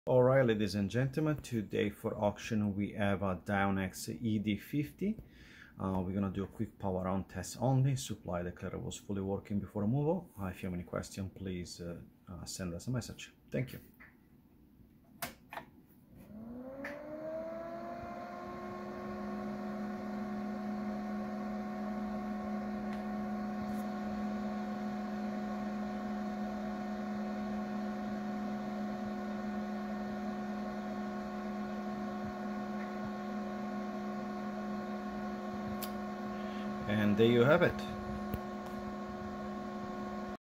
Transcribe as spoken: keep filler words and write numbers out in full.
Alright, ladies and gentlemen, today for auction we have a dionex E D fifty. Uh, we're gonna do a quick power on test only. Supply declarer was fully working before removal. Uh, if you have any question, please uh, uh, send us a message. Thank you. And there you have it.